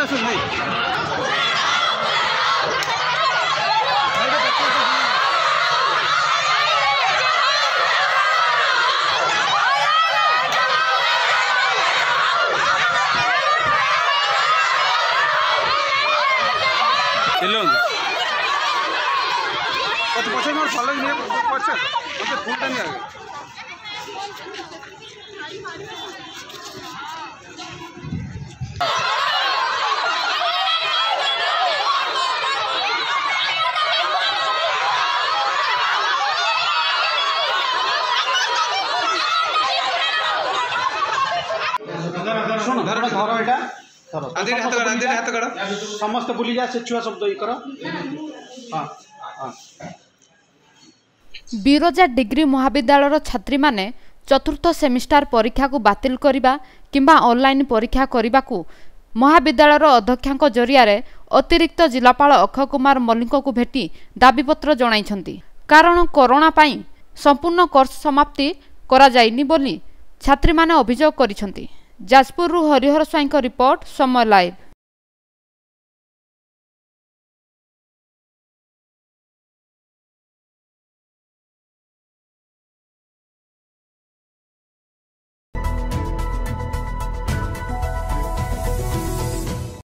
समस्त बुली जा से छुआ शब्द कर बिरजा डिग्री महाविद्यालय छात्री माने चतुर्थ सेमिस्टार परीक्षा को बातिल करिबा किंबा ऑनलाइन परीक्षा करिबा को महाविद्यालय अध्यक्षांक जरिया अतिरिक्त जिलापाल अक्षय कुमार मल्लिक को भेटी दाबीपत्र जणाइछंती। कारण कोरोना पाई संपूर्ण कोर्स समाप्ति करा जाइनी बोली छात्री माने अभियोग करिछंती। Jajpur Harihar Swain report Samaya live.